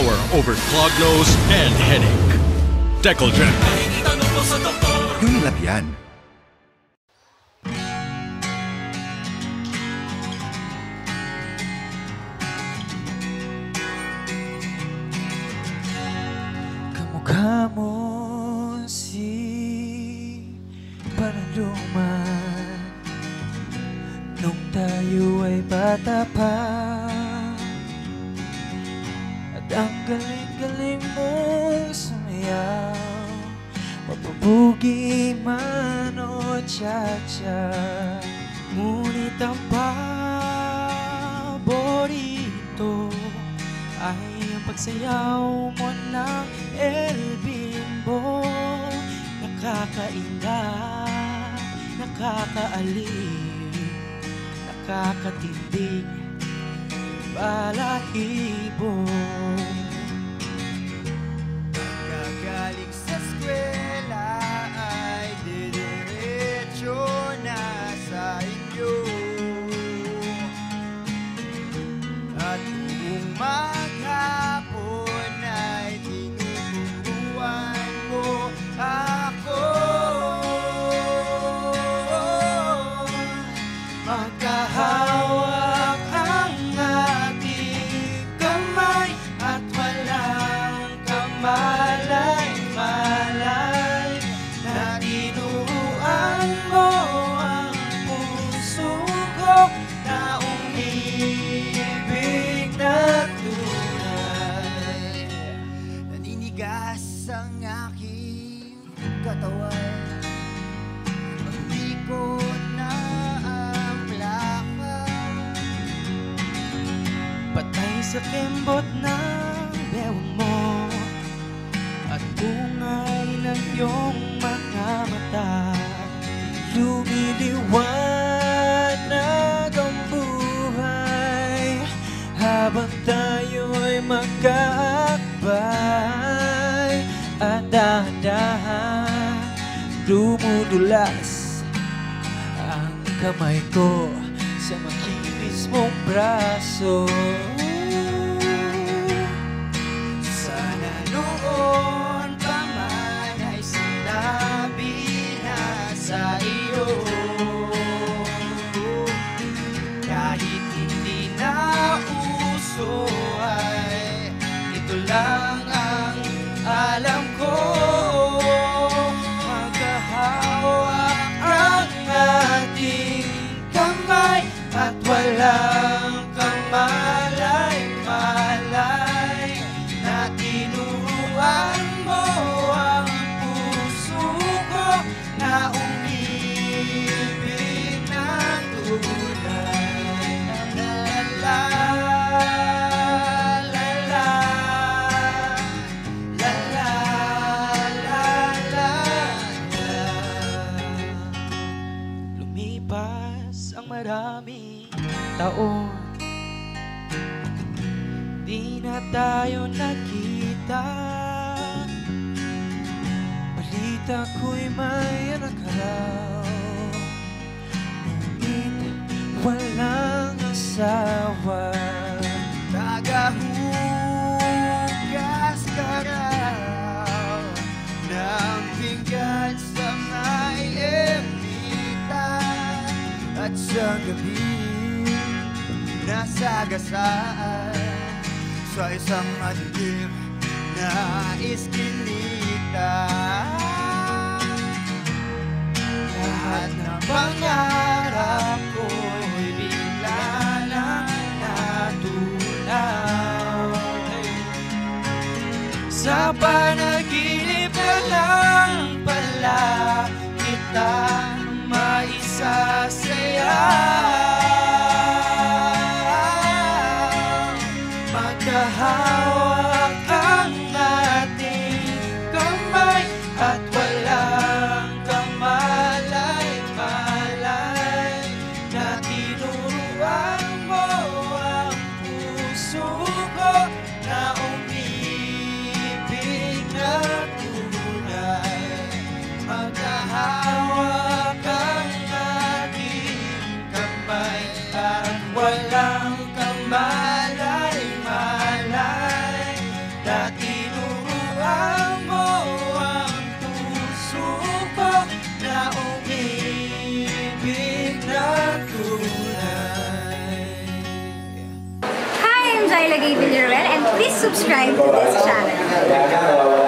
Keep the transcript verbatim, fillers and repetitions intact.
power over clogged nose and headache. Decolgen. Unilab yan. Kamukha mo si Panaluman nung tayo ay bata pa. Ang galing-galing mong sumayaw, mapabugi man o cha-cha. Ngunit ang paborito ay ang pagsayaw mo ng El Bimbo. Nakakainda, nakakaaliw, nakakatindig, balahibo. Pagkagaling sa eskwela ay didiretso na sa inyo. At kung maghapon ay tinuturuan mo ako. Magkahawak ang ating kamay at walang kamalay-malay, na tinuruan mo ang puso ko na umibig na tunay. Naninigas ang aking katawan, pag-ikot na ang plaka. Patay sa kembot ng bewang mo at bungay ng iyong mga mata. Lumiliwanag ang buhay habang tayo'y magkaakbay. At dahan-dahan dumudulas ang kamay ko sa makinis mong braso. Sana noon pa man ay sinabi na sa iyo, kahit hindi na uso ay ito lang ang alam ko. Magkahawak ang ating kamay at walang kamalay-malay, na tinuruan mo ang puso ko na umibig ng tunay. La la la la la la la la la. Lumipas ang maraming taon, di na tayo nakita. Balita ko'y may anak ka raw, ngunit walang asawa. Tagahugas ka raw ng pinggan sa may ermita, at sa gabi nasagasaan sa isang madilim na iskinita. Lahat ng pangarap ko'y bigla lang natunaw. Sa panaginip na lang pala kita maisasayaw. Magkahawak ang ating kamay at walang kamalay-malay, na tinuruan mo ang puso ko na umibig na tunay. Magkahawak ang ating kamay at walang kamalay-malay, na tinuruan mo ang puso ko na umibig na tunay. Hi, I'm Jayla Villaruel and please subscribe to this channel.